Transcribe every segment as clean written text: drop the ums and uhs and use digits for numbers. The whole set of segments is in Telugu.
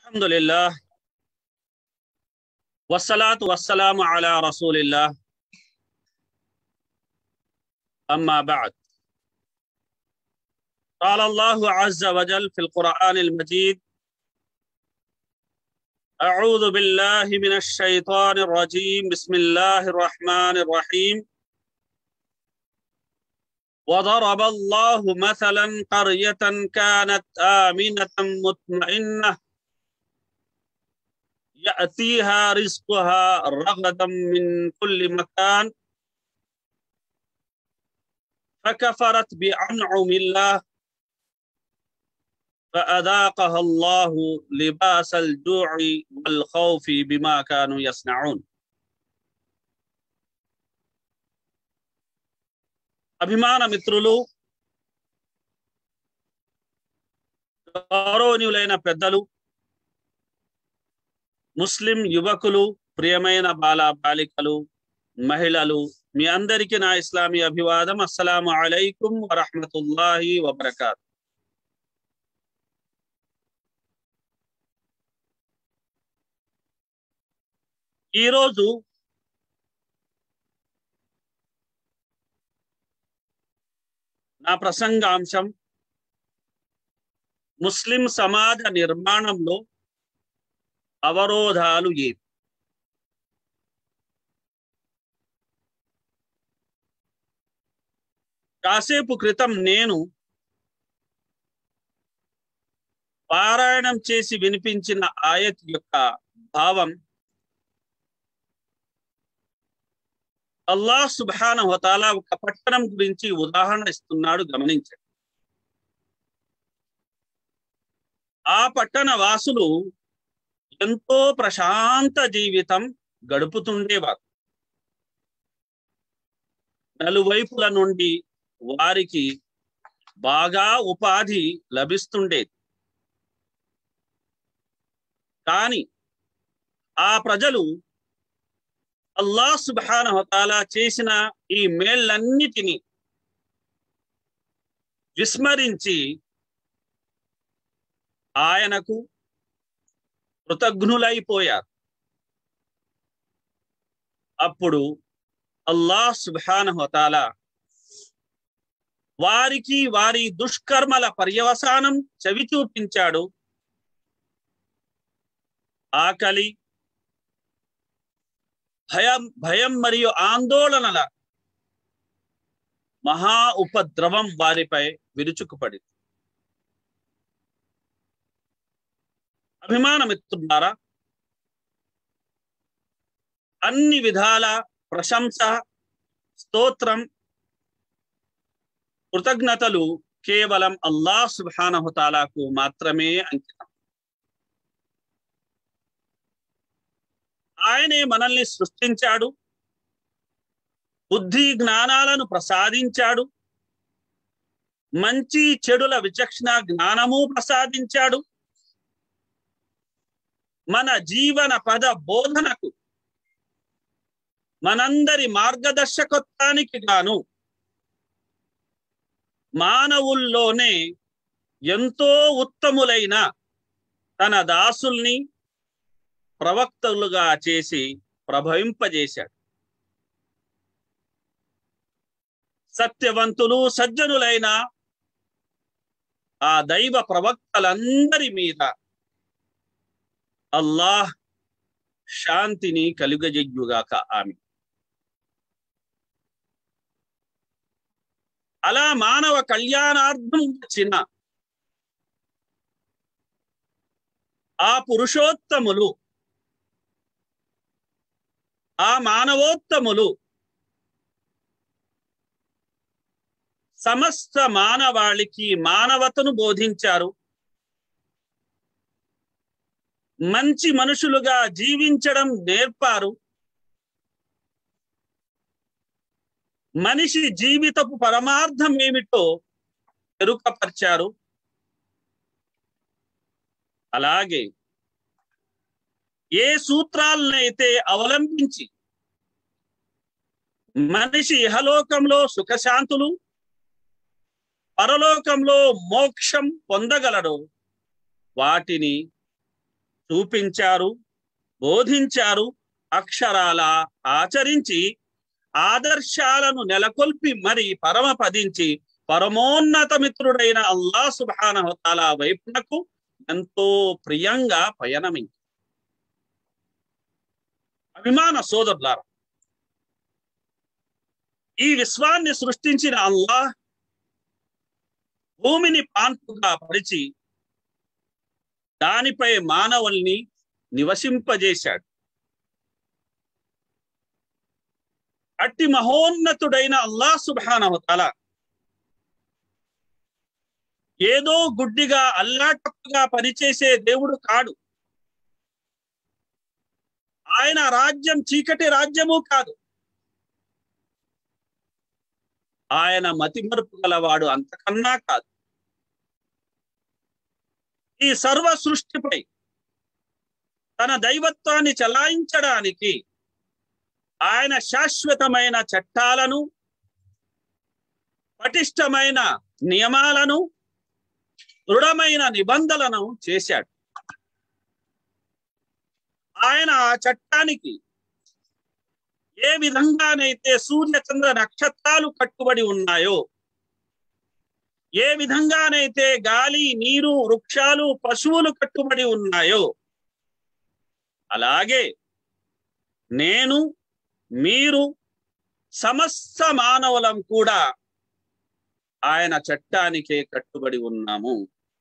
Alhamdulillah, wassalatu wassalamu ala rasulillah, amma ba'd. قال الله عز وجل في القرآن المجيد: أعوذ بالله من الشيطان الرجيم، بسم الله الرحمن الرحيم. وضرب الله مثلا قرية كانت آمنة مطمئنة يأتيها رزقها رغدا من كل مكان فكفرت بأنعم الله فأذاقها الله لباس الجوع والخوف بما كانوا يصنعون. అభిమాన మిత్రులు, గౌరవనీయులైన పెద్దలు, ముస్లిం యువకులు, ప్రియమైన బాలికలు, మహిళలు, మీ అందరికీ నా ఇస్లామీ అభివాదం. అస్సలాము అలైకుం వరహ్మతుల్లాహి వబరకాతు. ఈరోజు నా ప్రసంగాంశం ముస్లిం సమాజ నిర్మాణంలో అవరోధాలు ఏవి. కాసేపు క్రితం నేను పారాయణం చేసి వినిపించిన ఆయత్ యొక్క భావం అల్లాహ్ సుబ్హానహు వ తఆలా ఒక పట్టణం గురించి ఉదాహరణ ఇస్తున్నాడు, గమనించండి. ఆ పట్టణ వాసులు ఎంతో ప్రశాంత జీవితం గడుపుతుండేవారు. నలువైపుల నుండి వారికి బాగా ఉపాధి లభిస్తుండేది. కానీ ఆ ప్రజలు అల్లాహ్ సుబ్హానహు వ తఆలా చేసిన ఈ మేళ్ళన్నిటినీ విస్మరించి ఆయనకు కృతజ్ఞులైపోయారు. అప్పుడు అల్లాహ్ సుబ్హానహు వ తఆలా వారికి వారి దుష్కర్మల పర్యవసానం చవి చూపించాడు. ఆకలి, భయం మరియు ఆందోళనల మహా ఉపద్రవం వారిపై విరుచుకుపడింది. అభిమాన మిత్రులారా, అన్ని విధాల ప్రశంస, స్తోత్రం, కృతజ్ఞతలు కేవలం అల్లాహ్ సుబ్హానహు వ తఆలాకు మాత్రమే అంకితం. ఆయనే మనల్ని సృష్టించాడు, బుద్ధి జ్ఞానాలను ప్రసాదించాడు, మంచి చెడుల విచక్షణ జ్ఞానము ప్రసాదించాడు. మన జీవన పద బోధనకు, మనందరి మార్గదర్శకత్వానికి గాను మానవుల్లోనే ఎంతో ఉత్తములైన తన దాసుల్ని ప్రవక్తలుగా చేసి ప్రభవింపజేశాడు. సత్యవంతులు, సజ్జనులైన ఆ దైవ ప్రవక్తలందరి మీద అల్లాహ్ శాంతిని కలుగజేయుగాక. ఆమీన్. అలా మానవ కళ్యాణార్థం వచ్చిన ఆ పురుషోత్తములు, ఆ మానవోత్తములు సమస్త మానవాళికి మానవతను బోధించారు. మంచి మనుషులుగా జీవించడం నేర్పారు. మనిషి జీవితపు పరమార్థం ఏమిటో ఎరుకపరిచారు. అలాగే ఏ సూత్రాలనైతే అవలంబించి మనిషి ఇహలోకంలో సుఖశాంతులు, పరలోకంలో మోక్షం పొందగలడో వాటిని చూపించారు, బోధించారు, అక్షరాల ఆచరించి ఆదర్శాలను నెలకొల్పి మరి పరమపదించి పరమోన్నత మిత్రుడైన అల్లాహ్ సుబ్హానహు వ తఆలా వైపునకు ఎంతో ప్రియంగా పయనమించారు. అభిమాన సోదరులారా, ఈ విశ్వాన్ని సృష్టించిన అల్లాహ్ భూమిని పాన్పుగా పరిచి దానిపై మానవుల్ని నివసింపజేశాడు. అట్టి మహోన్నతుడైన అల్లాహ్ సుబ్హానహు వ తఆలా ఏదో గుడ్డిగా అల్లాటప్పుగా పనిచేసే దేవుడు కాడు. ఆయన రాజ్యం చీకటి రాజ్యము కాదు. ఆయన మతిమరుపు గలవాడు అంతకన్నా కాదు. ఈ సర్వ సృష్టిపై తన దైవత్వాన్ని చలాయించడానికి ఆయన శాశ్వతమైన చట్టాలను, పటిష్టమైన నియమాలను, దృఢమైన నిబంధనలను చేశాడు. ఆయన ఆ చట్టానికి ఏ విధంగానైతే సూర్య చంద్ర నక్షత్రాలు కట్టుబడి ఉన్నాయో, ఏ విధంగానైతే గాలి, నీరు, వృక్షాలు, పశువులు కట్టుబడి ఉన్నాయో, అలాగే నేను, మీరు, సమస్త మానవులం కూడా ఆయన చట్టానికే కట్టుబడి ఉన్నాము.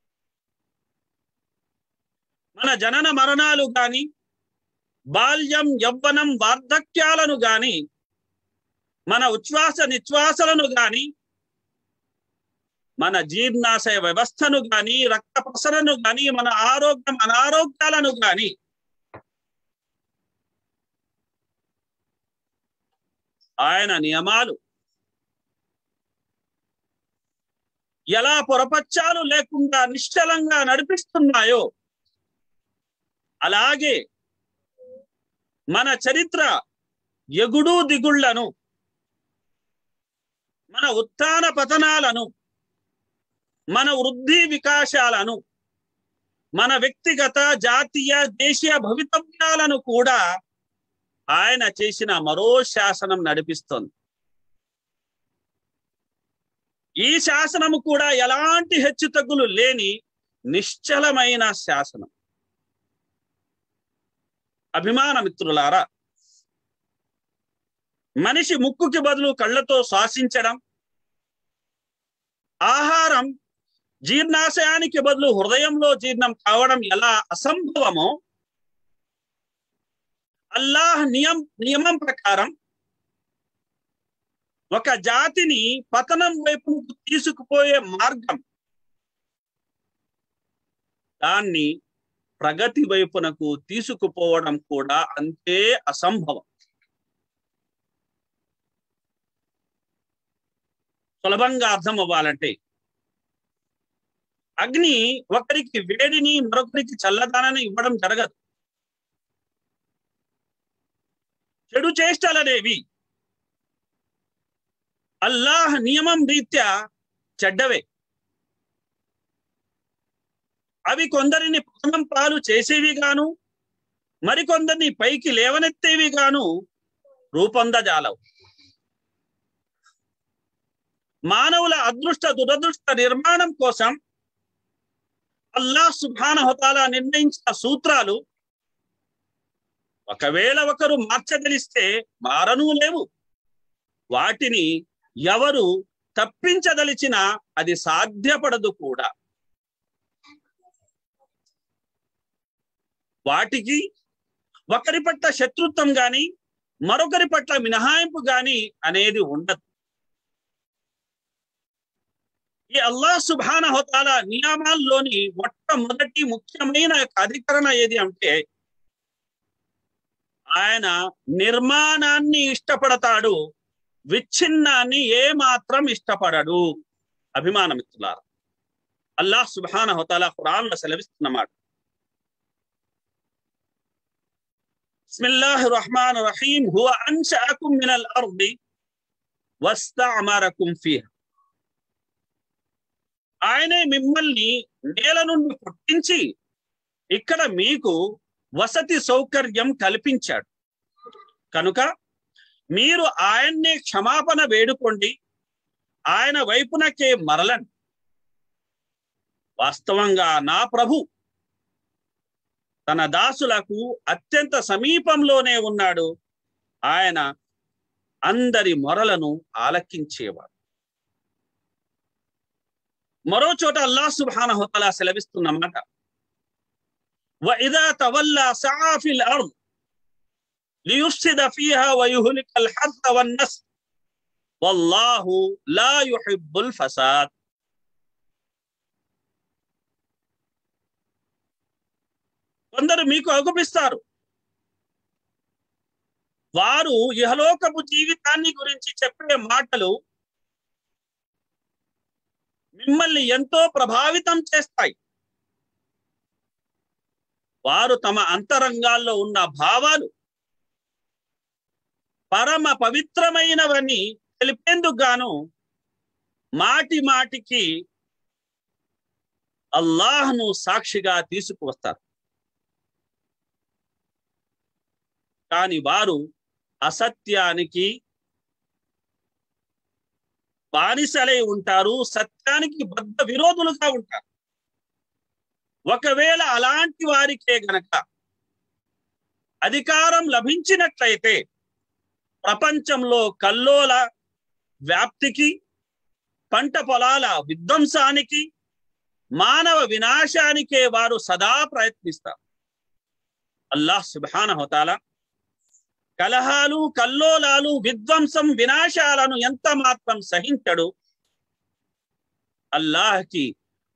మన జనన మరణాలు గాని, బాల్యం, యవ్వనం, వార్ధక్యాలను గాని, మన ఉచ్ఛ్వాస నిశ్వాసలను గాని, మన జీర్ణాశయ వ్యవస్థను గాని, రక్త ప్రసరణను గాని, మన ఆరోగ్యం అనారోగ్యాలను గాని ఆయన నియమాలు ఎలా పొరపచ్చాలు లేకుండా నిశ్చలంగా నడిపిస్తున్నాయో, అలాగే మన చరిత్ర ఎగుడు దిగుళ్లను, మన ఉత్థాన పతనాలను, మన వృద్ధి వికాసాలను, మన వ్యక్తిగత, జాతీయ, దేశీయ భవితవ్యాలను కూడా ఆయన చేసిన మరో శాసనం నడిపిస్తోంది. ఈ శాసనము కూడా ఎలాంటి హెచ్చుతగ్గులు లేని నిశ్చలమైన శాసనం. అభిమాన మిత్రులారా, మనిషి ముక్కుకి బదులు కళ్ళతో శ్వాసించడం, ఆహారం జీర్ణాశయానికి బదులు హృదయంలో జీర్ణం కావడం ఎలా అసంభవమో, అల్లాహ్ నియమం ప్రకారం ఒక జాతిని పతనం వైపు తీసుకుపోయే మార్గం, దాన్ని ప్రగతి వైపునకు తీసుకుపోవడం కూడా అంతే అసంభవం. సులభంగా అర్థం అవ్వాలంటే, అగ్ని ఒకరికి వేడిని, మరొకరికి చల్లదనాన్ని ఇవ్వడం జరగదు. చెడు చేష్టలనేవి అల్లాహ్ నియమం రీత్యా చెడ్డవే. అవి కొందరిని పతనం పాలు చేసేవి గాను, మరికొందరిని పైకి లేవనెత్తేవి గాను రూపొందజాలవు. మానవుల అదృష్ట దురదృష్ట నిర్మాణం కోసం అల్లాహ్ సుబ్హానహు వ తఆలా నిర్ణయించిన సూత్రాలు ఒకవేళ ఒకరు మార్చదలిస్తే మారనూ లేవు. వాటిని ఎవరు తప్పించదలిచినా అది సాధ్యపడదు కూడా. వాటికి ఒకరి పట్ల శత్రుత్వం గాని, మరొకరి పట్ల మినహాయింపు గాని అనేది ఉండదు. ఈ అల్లాహ్ సుబ్హానహు వ తఆలా నియమాల్లోని మొట్టమొదటి ముఖ్యమైన అధికరణ ఏది అంటే, ఆయన నిర్మాణాన్ని ఇష్టపడతాడు, విచ్ఛిన్నాన్ని ఏ మాత్రం ఇష్టపడడు. అభిమాన మిత్రులారా, అల్లాహ్ సుబ్హానహు వ తఆలా ఖురాన్లో సెలవిస్తున్నమాట, బిస్మిల్లాహిర్ రహ్మానిర్ రహీం, హువ అన్షఅకుం మినల్ అర్ది వస్తఅమరకుం ఫీహా. ఆయనే మిమ్మల్ని నేల నుండి పుట్టించి ఇక్కడ మీకు వసతి సౌకర్యం కల్పించాడు కనుక మీరు ఆయన్నే క్షమాపణ వేడుకోండి, ఆయన వైపునకే మరలండి. వాస్తవంగా నా ప్రభు తన దాసులకు అత్యంత సమీపంలోనే ఉన్నాడు. ఆయన అందరి మొరలను ఆలకించేవాడు. మరో చోట అల్లాహ్ సుబ్హానహు వ తఆలా సెలవిస్తున్నమాట, وَإِذَا تَوَلَّى سَعَى فِي الْأَرْضِ لِيُفْسِدَ فِيهَا وَيُهْلِكَ الْحَرْثَ وَالنَّسْلَ وَاللَّهُ لَا يُحِبُّ الْفَسَادَ. కొందరు మీకు అగుపిస్తారు, వారు ఇహలోకపు జీవితాన్ని గురించి చెప్పే మాటలు మిమ్మల్ని ఎంతో ప్రభావితం చేస్తాయి. వారు తమ అంతరంగాల్లో ఉన్న భావాలు పరమ పవిత్రమైనవని తెలిపేందుకు గాను మాటి మాటికి అల్లాహ్ను సాక్షిగా తీసుకువస్తారు. కానీ వారు అసత్యానికి బానిసలై ఉంటారు, సత్యానికి బద్ధ విరోధులుగా ఉంటారు. ఒకవేళ అలాంటి వారికే గనక అధికారం లభించినట్లయితే ప్రపంచంలో కల్లోల వ్యాప్తికి, పంట పొలాల విధ్వంసానికి, మానవ వినాశానికే వారు సదా ప్రయత్నిస్తారు. అల్లాహ్ సుబ్హానహు వ తఆలా కలహాలు, కల్లోలాలు, విధ్వంసం, వినాశాలను ఎంత మాత్రం సహించడు. అల్లాహ్కి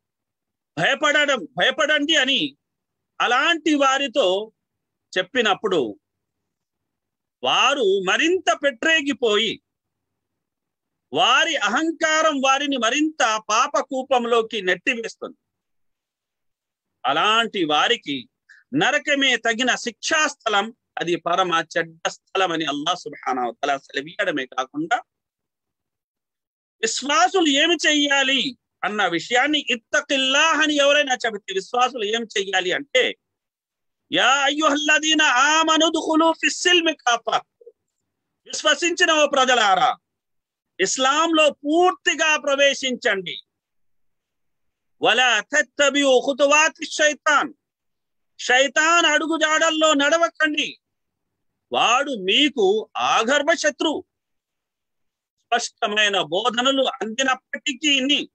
భయపడండి అని అలాంటి వారితో చెప్పినప్పుడు వారు మరింత పెట్టరేగిపోయి వారి అహంకారం వారిని మరింత పాపకూపంలోకి నెట్టివేస్తుంది. అలాంటి వారికి నరకమే తగిన శిక్షాస్థలం, అది పరమ చెడ్డ స్థలం అని అల్లాహ్ సుబ్హానహు వ తఆలా సెలవీయడమే కాకుండా విశ్వాసులు ఏమి చెయ్యాలి అన్న విషయాన్ని ఇత్తఖిల్లాహ్ అని ఎవరైనా చెబితే విశ్వాసులు ఏం చెయ్యాలి అంటే, యా అయ్యుహల్లదీన ఆమను దుఖులు ఫిస్సిల్మి కాఫా, విశ్వసించిన ఓ ప్రజలారా ఇస్లాంలో పూర్తిగా ప్రవేశించండి. వలా తత్తబిఉ ఖుతువాతి శైతాన్, శైతాన్ అడుగుజాడల్లో నడవకండి, వాడు మీకు ఆగర్భ శత్రువు. స్పష్టమైన బోధనలు అందినప్పటికీ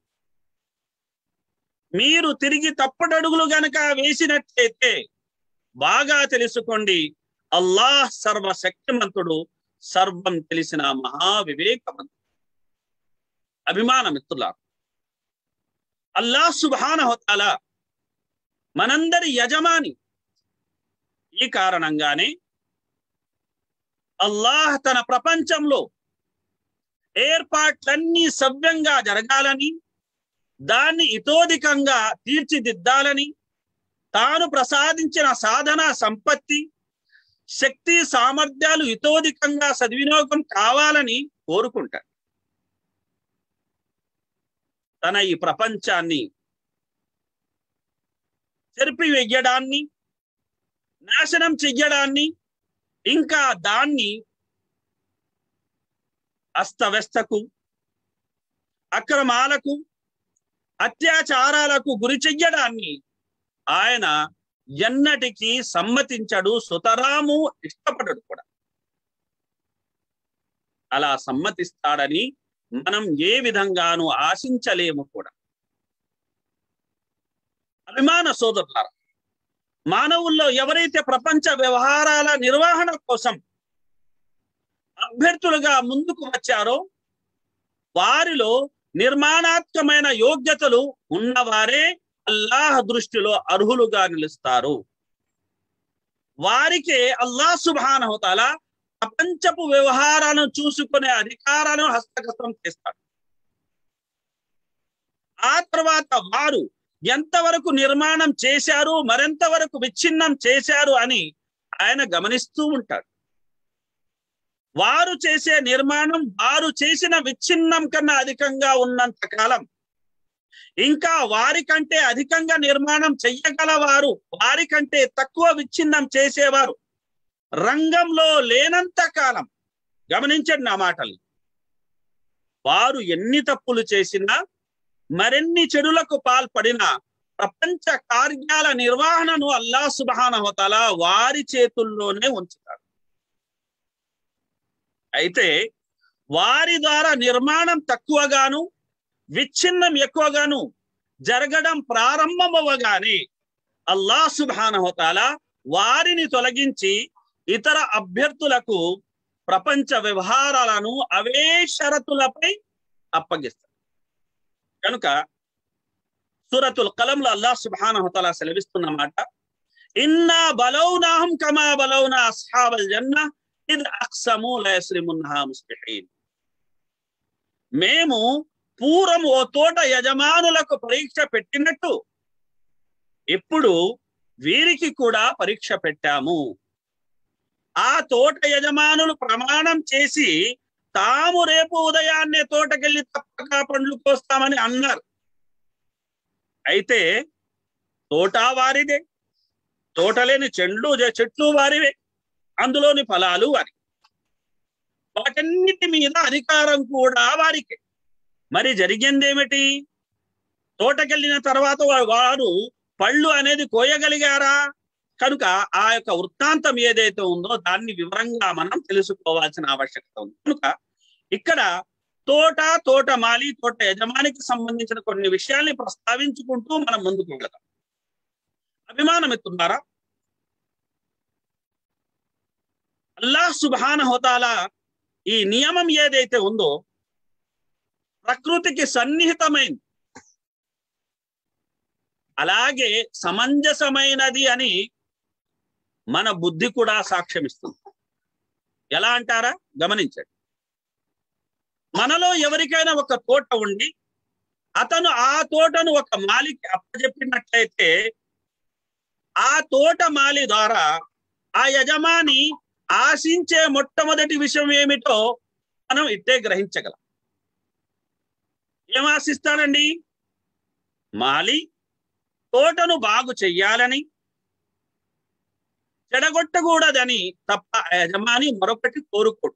మీరు తిరిగి తప్పటడుగులు గనక వేసినట్లయితే బాగా తెలుసుకోండి, అల్లాహ్ సర్వశక్తిమంతుడు, సర్వం తెలిసిన మహావివేకవంతుడు. అభిమాన మిత్రులారా, అల్లాహ్ సుబ్హానహు వ తఆలా మనందరి యజమాని. ఈ కారణంగానే అల్లాహ్ తన ప్రపంచంలో ఏర్పాట్లన్నీ సవ్యంగా జరగాలని, దాన్ని ఇతోధికంగా తీర్చిదిద్దాలని, తాను ప్రసాదించిన సాధన సంపత్తి, శక్తి, సామర్థ్యాలు ఇతోధికంగా సద్వినియోగం కావాలని కోరుకుంటాడు. తన ఈ ప్రపంచాన్ని చెరిపివేయడాన్ని, నాశనం చెయ్యడాన్ని, ఇంకా దాన్ని అస్తవ్యస్తకు, అక్రమాలకు, అత్యాచారాలకు గురి చెయ్యడాన్ని ఆయన ఎన్నటికీ సమ్మతించడు, సుతరాము ఇష్టపడడు కూడా. అలా సమ్మతిస్తాడని మనం ఏ విధంగానూ ఆశించలేము కూడా. అభిమాన సోదరులారా, మానవుల్లో ఎవరైతే ప్రపంచ వ్యవహారాల నిర్వహణ కోసం అభ్యర్థులుగా ముందుకు వచ్చారో వారిలో నిర్మాణాత్మకమైన యోగ్యతలు ఉన్నవారే అల్లాహ్ దృష్టిలో అర్హులుగా నిలుస్తారు. వారికే అల్లాహ్ సుబ్హానహు వ తఆలా ప్రపంచపు వ్యవహారాలను చూసుకునే అధికారాలను హస్తగతం చేస్తాడు. ఆ తర్వాత వారు ఎంతవరకు నిర్మాణం చేశారు, మరెంత వరకు విచ్ఛిన్నం చేశారు అని ఆయన గమనిస్తూ ఉంటాడు. వారు చేసే నిర్మాణం వారు చేసిన విచ్ఛిన్నం కన్నా అధికంగా ఉన్నంత కాలం ఇంకా వారికంటే అధికంగా నిర్మాణం చెయ్యగలవారు, వారికంటే తక్కువ విచ్ఛిన్నం చేసేవారు రంగంలో లేనంత కాలం, గమనించండి నా మాటల్ని, వారు ఎన్ని తప్పులు చేసినా మరెన్ని చెడులకు పాల్పడినా ప్రపంచ కార్యాల నిర్వహణను అల్లాహ్ సుబ్హానహు వ తఆలా వారి చేతుల్లోనే ఉంచుతాడు. అయితే వారి ద్వారా నిర్మాణం తక్కువగాను విచ్ఛిన్నం ఎక్కువగాను జరగడం ప్రారంభమవగానే అల్లాహ్ సుబ్హానహు వ తఆలా వారిని తొలగించి ఇతర అభ్యర్థులకు ప్రపంచ వ్యవహారాలను అవే షరతులపై అప్పగిస్తారు. కనుక సూరతుల్ కలంలో అల్లాహ్ సుబ్హానహు వ తఆలా సెలవిస్తున్న మాట, ఇన్నా బలౌనాహుం కమా బలౌనా అస్హాబల్ జన్నహ్ ఇద్ అక్సము లా యస్రిమున్హా ముస్బిహీన్. మేము పూర్వం ఓ తోట యజమానులకు పరీక్ష పెట్టినట్టు ఇప్పుడు వీరికి కూడా పరీక్ష పెట్టాము. ఆ తోట యజమానులు ప్రమాణం చేసి తాము రేపు ఉదయాన్నే తోటకెళ్ళి తప్పక పండ్లు కోస్తామని అన్నారు. అయితే తోట వారిదే, తోట లేని చెట్లు వారివే, అందులోని ఫలాలు వారి, వాటన్నిటి మీద అధికారం కూడా వారికి. మరి జరిగిందేమిటి? తోటకెళ్ళిన తర్వాత వారు పళ్ళు అనేది కోయగలిగారా? కనుక ఆ యొక్క వృత్తాంతం ఏదైతే ఉందో దాన్ని వివరంగా మనం తెలుసుకోవాల్సిన ఆవశ్యకత ఉంది. కనుక ఇక్కడ తోటమాలి, తోట యజమానికి సంబంధించిన కొన్ని విషయాల్ని ప్రస్తావించుకుంటూ మనం ముందుకు వెళదాం. అభిమానమిత్రులారా, అల్లాహ్ సుబ్హానహు వ తఆలా ఈ నియమం ఏదైతే ఉందో ప్రకృతికి సన్నిహితమైంది, అలాగే సమంజసమైనది అని మన బుద్ధి కూడా సాక్ష్యమిస్తుంది. ఎలా అంటారా? గమనించండి. మనలో ఎవరికైనా ఒక తోట ఉండి అతను ఆ తోటను ఒక మాలికి అప్పచెప్పినట్లయితే ఆ తోట మాలి ద్వారా ఆ యజమాని ఆశించే మొట్టమొదటి విషయం ఏమిటో మనం ఇట్టే గ్రహించగలం. ఏం ఆశిస్తాడండి? మాలి తోటను బాగు చెయ్యాలని, చెడగొట్టకూడదని తప్ప యజమాని మరొకటి కోరుకోడు.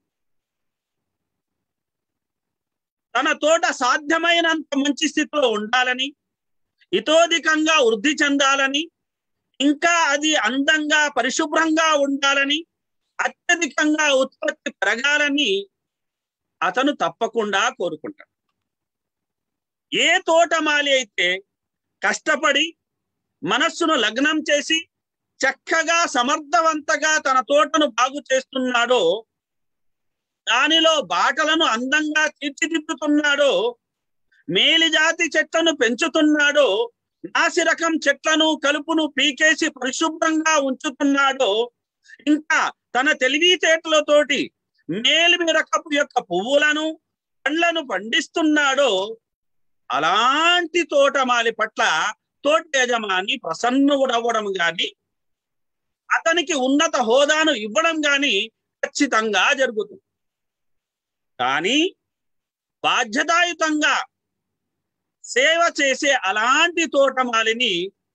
తన తోట సాధ్యమైనంత మంచి స్థితిలో ఉండాలని, ఇతోధికంగా వృద్ధి చెందాలని, ఇంకా అది అందంగా పరిశుభ్రంగా ఉండాలని, అత్యధికంగా ఉత్పత్తి పెరగాలని అతను తప్పకుండా కోరుకుంటాడు. ఏ తోటమాలి అయితే కష్టపడి మనస్సును లగ్నం చేసి చక్కగా సమర్థవంతంగా తన తోటను బాగు చేస్తున్నాడో, దానిలో బాటలను అందంగా తీర్చిదిద్దుతున్నాడో, మేలిజాతి చెట్లను పెంచుతున్నాడో, నాసి రకం చెట్లను కలుపును పీకేసి పరిశుభ్రంగా ఉంచుతున్నాడో, ఇంకా తన తెలివితేటలతోటి మేలిమి రకపు యొక్క పువ్వులను పండ్లను పండిస్తున్నాడో, అలాంటి తోటమాలి పట్ల తోట యజమాని ప్రసన్నుడవ్వడం గాని అతనికి ఉన్నత హోదాను ఇవ్వడం గాని ఖచ్చితంగా జరుగుతుంది. కానీ బాధ్యతాయుతంగా సేవ చేసే అలాంటి తోటమాలిని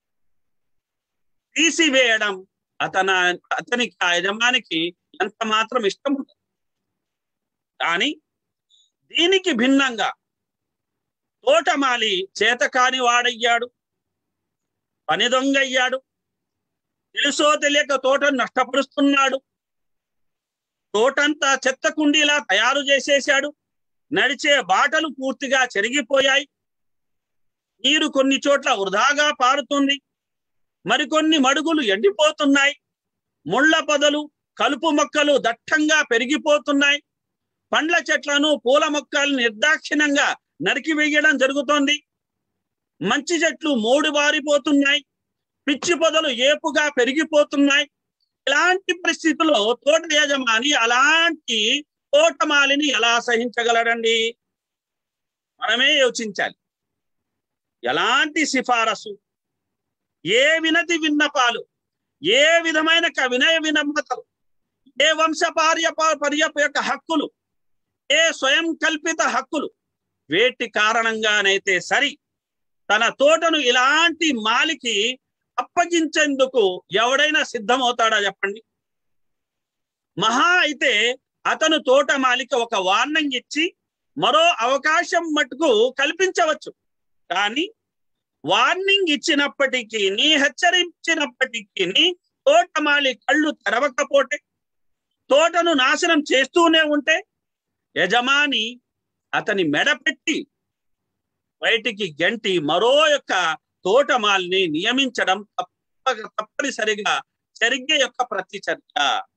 తీసివేయడం అతనికి ఆ యజమానికి ఎంత మాత్రం ఇష్టం ఉండదు. కానీ దీనికి భిన్నంగా తోటమాలి చేతకాని వాడయ్యాడు, పని దొంగయ్యాడు, తెలుసో తెలియక తోటను నష్టపరుస్తున్నాడు, తోటంతా చెత్త కుండీలా తయారు చేసేశాడు, నడిచే బాటలు పూర్తిగా చెరిగిపోయాయి, నీరు కొన్ని చోట్ల వృధాగా పారుతుంది, మరికొన్ని మడుగులు ఎండిపోతున్నాయి, ముళ్ళ పొదలు కలుపు మొక్కలు దట్టంగా పెరిగిపోతున్నాయి, పండ్ల చెట్లను పూల మొక్కలు నిర్దాక్షిణ్యంగా నరికివేయడం జరుగుతోంది, మంచి చెట్లు మోడుబారిపోతున్నాయి, పిచ్చి పొదలు ఏపుగా పెరిగిపోతున్నాయి. ఇలాంటి పరిస్థితుల్లో తోట యజమాని అలాంటి తోటమాలిని ఎలా సహించగలడండి? మనమే యోచించాలి. ఎలాంటి సిఫారసు, ఏ వినతి విన్నపాలు, ఏ విధమైన వినయ వినమ్రతలు, ఏ వంశపార్యపర్యపు యొక్క హక్కులు, ఏ స్వయం కల్పిత హక్కులు, వేటి కారణంగానైతే సరి తన తోటను ఇలాంటి మాలికి అప్పగించేందుకు ఎవడైనా సిద్ధమవుతాడా చెప్పండి? మహా అయితే అతను తోట మాలిక ఒక వార్నింగ్ ఇచ్చి మరో అవకాశం మటుకు కల్పించవచ్చు. కానీ వార్నింగ్ ఇచ్చినప్పటికీ, హెచ్చరించినప్పటికీ తోటమాలి కళ్ళు తెరవకపోతే, తోటను నాశనం చేస్తూనే ఉంటే, యజమాని అతని మెడపెట్టి బయటికి గంటి మరో యొక్క తోటమాలిని నియమించడం తప్పనిసరిగా జరిగే యొక్క ప్రతిచర్య.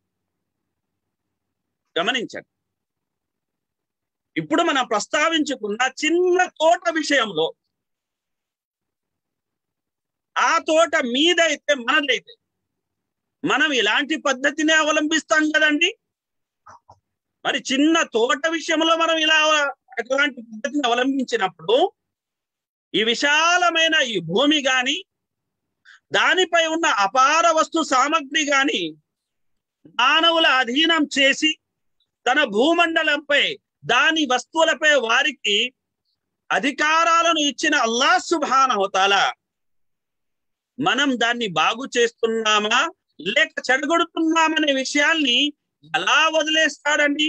గమనించండి. ఇప్పుడు మనం ప్రస్తావించుకున్న చిన్న తోట విషయంలో, ఆ తోట మీదైతే మనదైతే మనం ఇలాంటి పద్ధతిని అవలంబిస్తాం కదండి. మరి చిన్న తోట విషయంలో మనం ఇలాంటి పద్ధతిని అవలంబించినప్పుడు ఈ విశాలమైన ఈ భూమి గాని, దానిపై ఉన్న అపార వస్తు సామగ్రి గాని మానవుల అధీనం చేసి తన భూమండలంపై, దాని వస్తువులపై వారికి అధికారాలను ఇచ్చిన అల్లాహ్ సుబ్హానహు తఆలా మనం దాన్ని బాగు చేస్తున్నామా లేక చెడగొడుతున్నామనే విషయాల్ని ఎలా వదిలేస్తాడండి?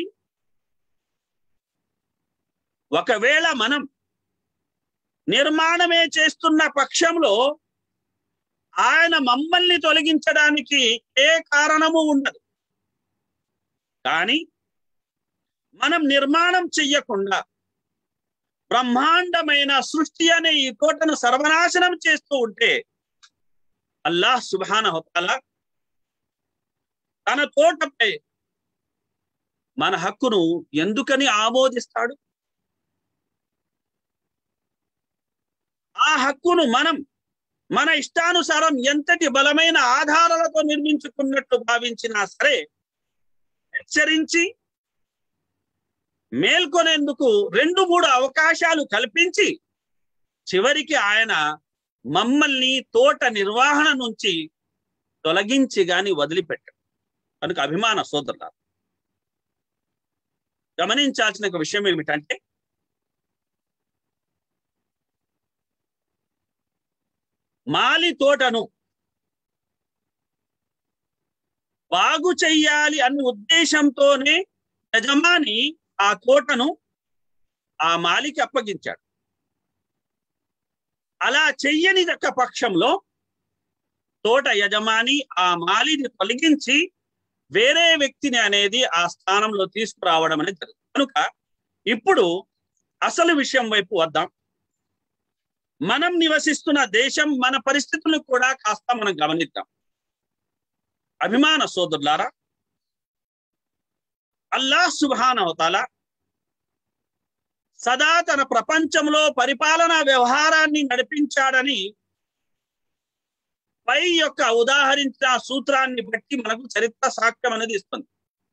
ఒకవేళ మనం నిర్మాణమే చేస్తున్న పక్షంలో ఆయన మమ్మల్ని తొలగించడానికి ఏ కారణము ఉండదు. కానీ మనం నిర్మాణం చెయ్యకుండా బ్రహ్మాండమైన సృష్టి అనే ఈ తోటను సర్వనాశనం చేస్తూ ఉంటే అల్లాహ్ సుబ్హానహు తఆలా తన తోటపై మన హక్కును ఎందుకని ఆమోదిస్తాడు? ఆ హక్కును మనం మన ఇష్టానుసారం ఎంతటి బలమైన ఆధారాలతో నిర్మించుకున్నట్టు భావించినా సరే, హెచ్చరించి మేల్కొనేందుకు 2-3 అవకాశాలు కల్పించి చివరికి ఆయన మమ్మల్ని తోట నిర్వహణ నుంచి తొలగించి గాని వదిలిపెట్టాడు. కనుక అభిమాన సోదరులారా, గమనించాల్సిన ఒక విషయం ఏమిటంటే, మాలి తోటను బాగు చెయ్యాలి అన్న ఉద్దేశంతోనే యజమాని ఆ తోటను ఆ మాలికి అప్పగించాడు. అలా చెయ్యని యొక్క పక్షంలో తోట యజమాని ఆ మాలిని తొలగించి వేరే వ్యక్తిని అనేది ఆ స్థానంలో తీసుకురావడం అనేది జరుగుతుంది. కనుక ఇప్పుడు అసలు విషయం వైపు వద్దాం. మనం నివసిస్తున్న దేశం, మన పరిస్థితులను కూడా కాస్త మనం గమనిద్దాం. అభిమాన సోదరులారా, అల్లాహ్ సుబ్హానహు తఆలా సదా తన ప్రపంచంలో పరిపాలనా వ్యవహారాన్ని నడిపించాడని పై యొక్క ఉదాహరించిన సూత్రాన్ని బట్టి మనకు చరిత్ర సాక్ష్యం అనేది ఇస్తుంది.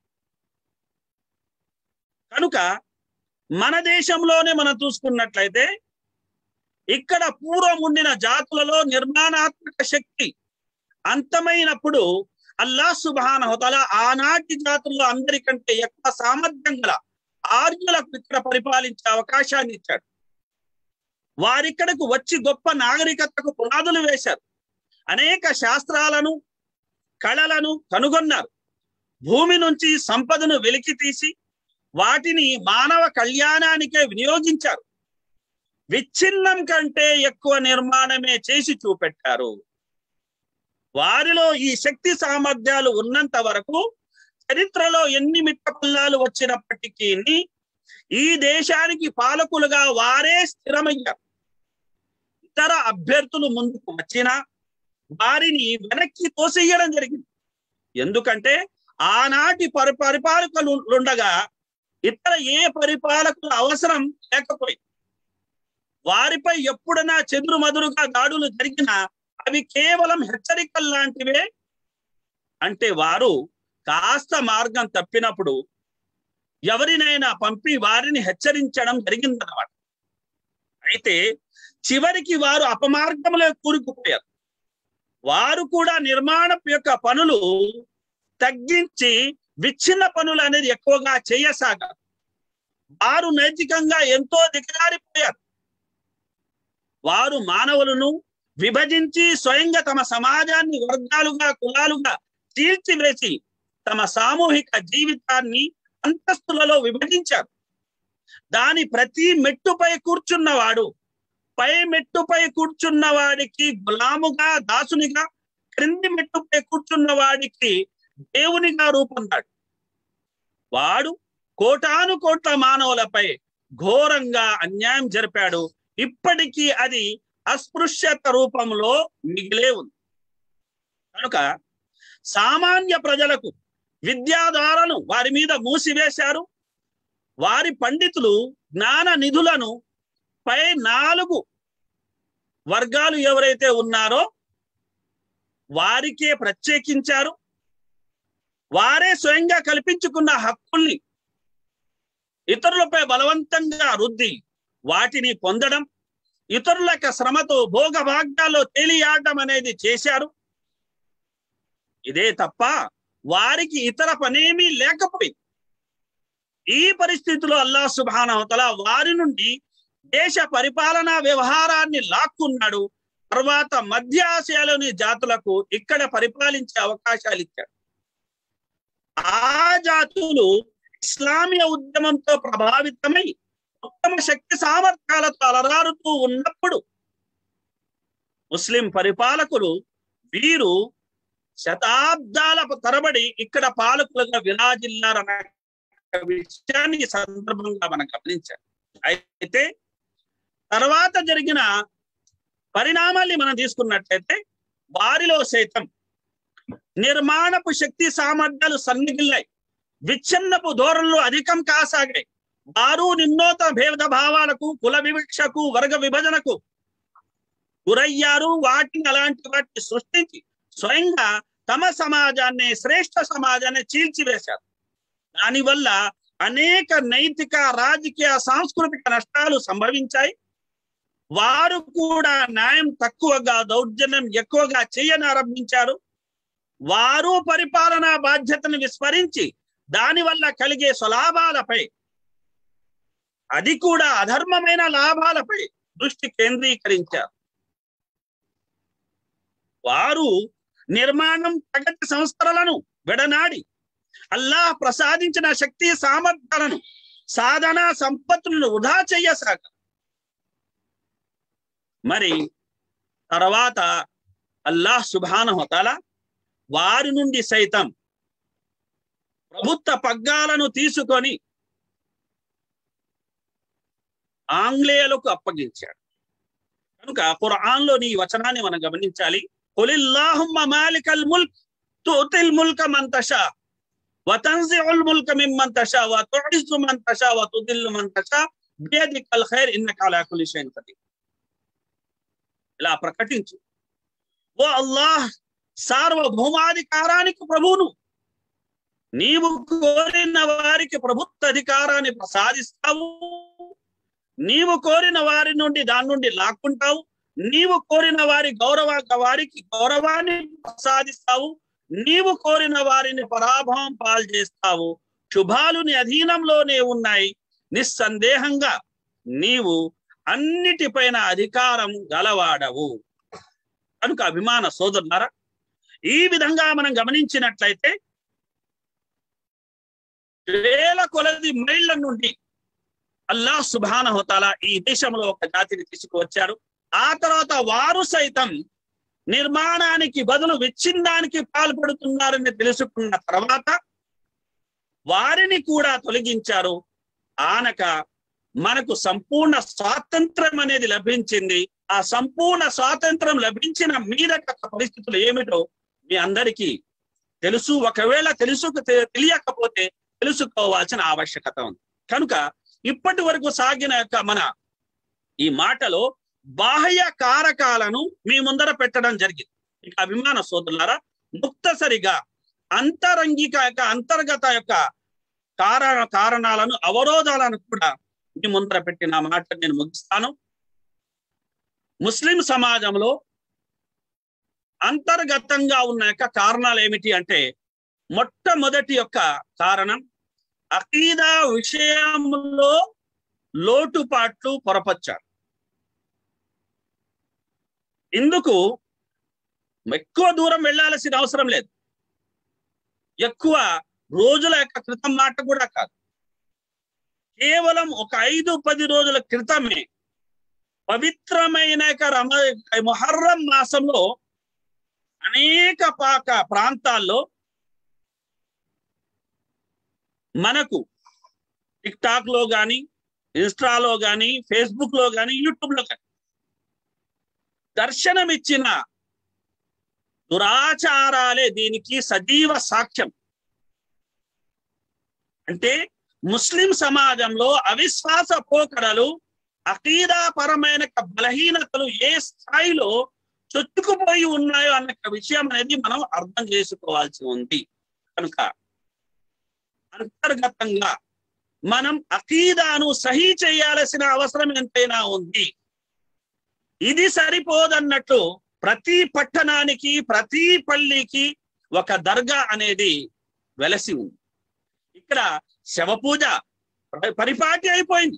కనుక మన దేశంలోనే మనం చూసుకున్నట్లయితే ఇక్కడ పూర్వం ఉండిన జాతులలో నిర్మాణాత్మక శక్తి అంతమైనప్పుడు అల్లాహ్ సుబ్హానహు తఆలా ఆనాటి జాతుల్లో అందరికంటే ఎక్కువ సామర్థ్యం గల ఆర్యులకు ఇక్కడ పరిపాలించే అవకాశాన్ని ఇచ్చాడు. వారిక్కడకు వచ్చి గొప్ప నాగరికతకు పునాదులు వేశారు. అనేక శాస్త్రాలను, కళలను కనుగొన్నారు. భూమి నుంచి సంపదను వెలికి తీసి వాటిని మానవ కళ్యాణానికే వినియోగించారు. విచ్ఛిన్నం కంటే ఎక్కువ నిర్మాణమే చేసి చూపెట్టారు. వారిలో ఈ శక్తి సామర్థ్యాలు ఉన్నంత వరకు చరిత్రలో ఎన్ని మిట్టపల్లాలు వచ్చినప్పటికీ ఈ దేశానికి పాలకులుగా వారే స్థిరమయ్యారు. ఇతర అభ్యర్థులు ముందుకు వచ్చినా వారిని వెనక్కి తోసేయడం జరిగింది. ఎందుకంటే ఆనాటి పరిపాలకులు ఉండగా ఇతర ఏ పరిపాలకుల అవసరం లేకపోయింది. వారిపై ఎప్పుడైనా చెదురుమదురుగా దాడులు జరిగినా అవి కేవలం హెచ్చరికలు లాంటివే. అంటే వారు కాస్త మార్గం తప్పినప్పుడు ఎవరినైనా పంపి వారిని హెచ్చరించడం జరిగిందన్నమాట. అయితే చివరికి వారు అపమార్గంలో కూరుకుపోయారు. వారు కూడా నిర్మాణం యొక్క పనులు తగ్గించి విచ్ఛిన్న పనులు అనేది ఎక్కువగా చేయసాగారు. వారు నైతికంగా ఎంతో దిగజారిపోయారు. వారు మానవులను విభజించి స్వయంగా తమ సమాజాన్ని వర్గాలుగా కులాలుగా చీల్చివేసి తమ సామూహిక జీవితాన్ని అంతస్తులలో విభజించారు. దాని ప్రతి మెట్టుపై కూర్చున్నవాడు పై మెట్టుపై కూర్చున్న వాడికి గులాముగా దాసునిగా, క్రింది మెట్టుపై కూర్చున్న వాడికి దేవునిగా రూపొందాడు. వాడు కోటాను కోట్ల మానవులపై ఘోరంగా అన్యాయం జరిపాడు. ఇప్పటికీ అది అస్పృశ్యత రూపంలో మిగిలే ఉంది. కనుక సామాన్య ప్రజలకు విద్యాధారను వారి మీద మూసివేశారు. వారి పండితులు జ్ఞాన నిధులను పై 4 వర్గాలు ఎవరైతే ఉన్నారో వారికే ప్రత్యేకించారు. వారే స్వయంగా కల్పించుకున్న హక్కుల్ని ఇతరులపై బలవంతంగా రుద్ది వాటిని పొందడం, ఇతరుల యొక్క శ్రమతో భోగభాగ్యాల్లో తేలియాడడం అనేది చేశారు. ఇదే తప్ప వారికి ఇతర పనేమీ లేకపోయింది. ఈ పరిస్థితిలో అల్లాహ్ సుబ్హానహు వ తఆలా వారి నుండి దేశ పరిపాలనా వ్యవహారాన్ని లాక్కున్నాడు. తర్వాత మధ్య ఆసియాలోని జాతులకు ఇక్కడ పరిపాలించే అవకాశాలు ఇచ్చాడు. ఆ జాతులు ఇస్లామీయ ఉద్యమంతో ప్రభావితమై ఉత్తమ శక్తి సామర్థ్యాలతో అలరారుతూ ఉన్నప్పుడు ముస్లిం పరిపాలకులు వీరు శతాబ్దాల తరబడి ఇక్కడ పాలకులుగా విరాజిల్లారన్న విషయాన్ని ఈ సందర్భంగా మనం గమనించాలి. అయితే తర్వాత జరిగిన పరిణామాల్ని మనం తీసుకున్నట్లయితే వారిలో సైతం నిర్మాణపు శక్తి సామర్థ్యాలు సన్నిగిల్లాయి. విచ్ఛిన్నపు ధోరణులు అధికం కాసాగాయి. వారు నిన్నోత భేద భావాలకు, కుల వివక్షకు, వర్గ విభజనకు గురయ్యారు. అలాంటి వాటిని సృష్టించి స్వయంగా తమ సమాజాన్ని, శ్రేష్ఠ సమాజాన్ని చీల్చివేశారు. దానివల్ల అనేక నైతిక, రాజకీయ, సాంస్కృతిక నష్టాలు సంభవించాయి. వారు కూడా న్యాయం తక్కువగా, దౌర్జన్యం ఎక్కువగా చేయనారంభించారు. వారు పరిపాలనా బాధ్యతను విస్మరించి దానివల్ల కలిగే స్వలాభాలపై, అది కూడా అధర్మమైన లాభాలపై దృష్టి కేంద్రీకరించారు. వారు నిర్మాణం, ప్రగతి సంస్థలను విడనాడి అల్లాహ్ ప్రసాదించిన శక్తి సామర్థ్యాలను, సాధన సంపత్తులను వృధా చెయ్యసాగారు. మరి తర్వాత అల్లాహ్ సుబ్హానహు వ తఆలా వారి నుండి సైతం ప్రభుత్వ పగ్గాలను తీసుకొని ఆంగ్లేయులకు అప్పగించాడు. కనుక ఖురాన్లోని ఈ వచనాన్ని మనం గమనించాలి. ఖులిల్లాహుమ్మ మాలికల్ ముల్క్ తుతిల్ ముల్క మన్ తషా వ తన్జిఉల్ ముల్క మిమ్మన్ తషా వ తుఇజ్జు మన్ తషా వ తుదిల్లు మన్ తషా బియదికల్ ఖైర్ ఇన్నక అలా కుల్లి షైఇన్ ఖదీర్. ఇలా ప్రకటించు, ఓ అల్లాహ్ సార్వభౌమాధికారానికి ప్రభువును, నీవు కోరిన వారికి ప్రభుత్వ అధికారాన్ని ప్రసాదిస్తావు, నీవు కోరిన వారి నుండి దాని నుండి లాక్కుంటావు, నీవు కోరిన వారికి గౌరవాన్ని ప్రసాదిస్తావు, నీవు కోరిన వారిని పరాభవం పాలు చేస్తావు. శుభాలు నీ అధీనంలోనే ఉన్నాయి. నిస్సందేహంగా నీవు అన్నిటిపైన అధికారం గలవాడవు. కనుక అభిమాన సోదరులారా, ఈ విధంగా మనం గమనించినట్లయితే వేల కొలది మైళ్ళ నుండి అల్లాహ్ సుబ్హానహు వ తఆలా ఈ దేశంలో ఒక జాతిని తీసుకువచ్చారు. ఆ తర్వాత వారు సైతం నిర్మాణానికి బదులు విచ్ఛిన్నానికి పాల్పడుతున్నారని తెలుసుకున్న తర్వాత వారిని కూడా తొలగించారు. ఆనక మనకు సంపూర్ణ స్వాతంత్రం అనేది లభించింది. ఆ సంపూర్ణ స్వాతంత్రం లభించిన మీదట పరిస్థితులు ఏమిటో మీ అందరికీ తెలుసు. ఒకవేళ తెలియకపోతే తెలుసుకోవాల్సిన ఆవశ్యకత ఉంది. కనుక ఇప్పటి వరకు సాగిన యొక్క మన ఈ మాటలో బాహ్య కారకాలను మీ ముందర పెట్టడం జరిగింది. ఇక అభిమాన సోదరులారా, ముక్తసరిగా అంతర్గత యొక్క కారణాలను, అవరోధాలను కూడా మీ ముందర పెట్టిన మాట నేను ముగిస్తాను. ముస్లిం సమాజంలో అంతర్గతంగా ఉన్న యొక్క కారణాలు ఏమిటి అంటే, మొట్టమొదటి యొక్క కారణం అకీదా విషయంలో లోటుపాట్లు పొరపచ్చారు. ఇందుకు ఎక్కువ దూరం వెళ్ళాల్సిన అవసరం లేదు, ఎక్కువ రోజుల యొక్క క్రితం మాట కూడా కాదు. కేవలం ఒక 5-10 రోజుల క్రితమే పవిత్రమైన ముహర్రం మాసంలో అనేక ప్రాంతాల్లో మనకు టిక్ టాక్ లో కానీ, ఇన్స్టాలో కానీ, ఫేస్బుక్ లో కానీ, యూట్యూబ్ లో కానీ దర్శనమిచ్చిన దురాచారాలే దీనికి సజీవ సాక్ష్యం. అంటే ముస్లిం సమాజంలో అవిశ్వాస పోకడలు, అకీదాపరమైన బలహీనతలు ఏ స్థాయిలో చొచ్చుకుపోయి ఉన్నాయో అన్న విషయం అనేది మనం అర్థం చేసుకోవాల్సి ఉంది. కనుక అంతర్గతంగా మనం అకీదాను సహీ చేయాల్సిన అవసరం ఎంతైనా ఉంది. ఇది సరిపోదన్నట్టు ప్రతి పట్టణానికి, ప్రతి పల్లికి ఒక దర్గా అనేది వెలసి ఉంది. ఇక్కడ శవ పూజ పరిపాటి అయిపోయింది.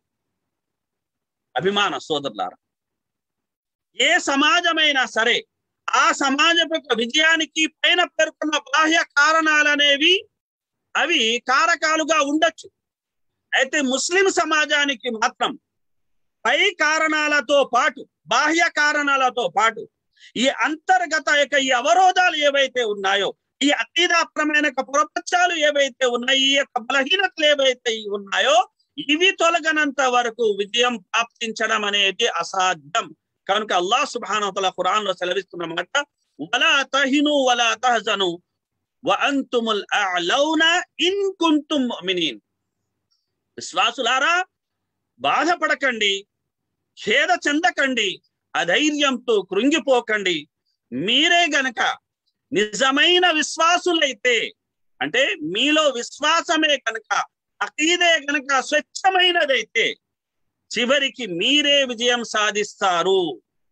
అభిమాన సోదరులారా, ఏ సమాజమైనా సరే ఆ సమాజం యొక్క విజయానికి పైన పేర్కొన్న బాహ్య కారణాలనేవి అవి కారకాలుగా ఉండొచ్చు. అయితే ముస్లిం సమాజానికి మాత్రం పై కారణాలతో పాటు, బాహ్య కారణాలతో పాటు ఈ అంతర్గత యొక్క ఈ అవరోధాలు ఏవైతే ఉన్నాయో, ఈ అతీదాపరమైన పొరపక్షాలు ఏవైతే ఉన్నాయో, ఈ యొక్క బలహీనతలు ఏవైతే ఉన్నాయో, ఇవి తొలగనంత వరకు విజయం ప్రాప్తించడం అనేది అసాధ్యం. కనుక అల్లాహ్ సుబ్హానహు వ తఆలా ఖురాన్ లో సెలవిస్తున్న మాట, వలా తహిను వలా తహజను వ అంతుముల్ అ'లౌన ఇన్ కుంతుం ముమినీన్. విశ్వాసులారా, బాధపడకండి, ఖేద చెందకండి, అధైర్యంతో కృంగిపోకండి. మీరే గనక నిజమైన విశ్వాసులైతే, అంటే మీలో విశ్వాసమే కనుక, అకీదే కనుక స్వచ్ఛమైనదైతే చివరికి మీరే విజయం సాధిస్తారు.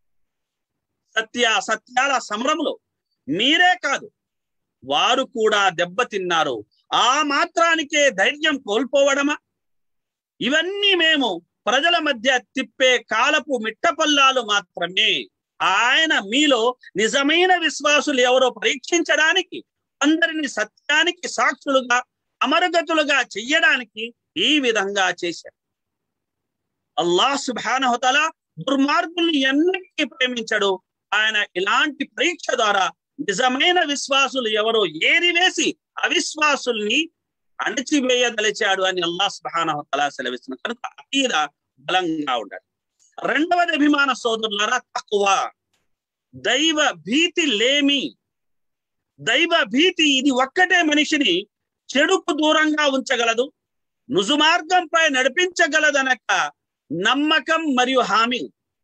సత్యాల సమరంలో మీరే కాదు, వారు కూడా దెబ్బతిన్నారు. ఆ మాత్రానికే ధైర్యం కోల్పోవడమా? ఇవన్నీ మేము ప్రజల మధ్య తిప్పే కాలపు మిట్టపల్లాలు మాత్రమే. ఆయన మీలో నిజమైన విశ్వాసులు ఎవరో పరీక్షించడానికి, అందరిని సత్యానికి సాక్షులుగా, అమరగతులుగా చెయ్యడానికి ఈ విధంగా చేశారు. అల్లాహ్ సుబ్హానహు వ తఆలా దుర్మార్గుల్ని ఎన్నటికీ ప్రేమించడు. ఆయన ఇలాంటి పరీక్ష ద్వారా నిజమైన విశ్వాసులు ఎవరో ఏరివేసి అవిశ్వాసుల్ని అణచివేయదలిచాడు అని అల్లాహ్ సుబ్హానహు వ తఆలా సెలవిస్తున్నారు. కనుక అకీదా బలంగా ఉండాలి. రెండవది అభిమాన సోదరులారా, తఖ్వా, దైవ భీతి లేమి. దైవ భీతి ఇది ఒక్కటే మనిషిని చెడుకు దూరంగా ఉంచగలదు, నుజుమార్గంపై నడిపించగలదనక నమ్మకం మరియు హామీ.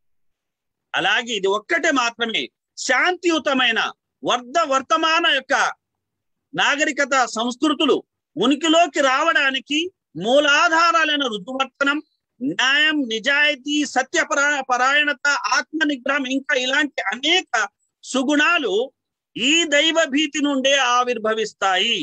అలాగే ఇది ఒక్కటే మాత్రమే శాంతియుతమైన వర్తమాన యొక్క నాగరికత సంస్కృతులు ఉనికిలోకి రావడానికి మూలాధారాలైన రుజువర్తనం, న్యాయం, నిజాయితీ, పరాయణత, ఆత్మ నిగ్రహం, ఇంకా ఇలాంటి అనేక సుగుణాలు ఈ దైవ భీతి నుండే ఆవిర్భవిస్తాయి.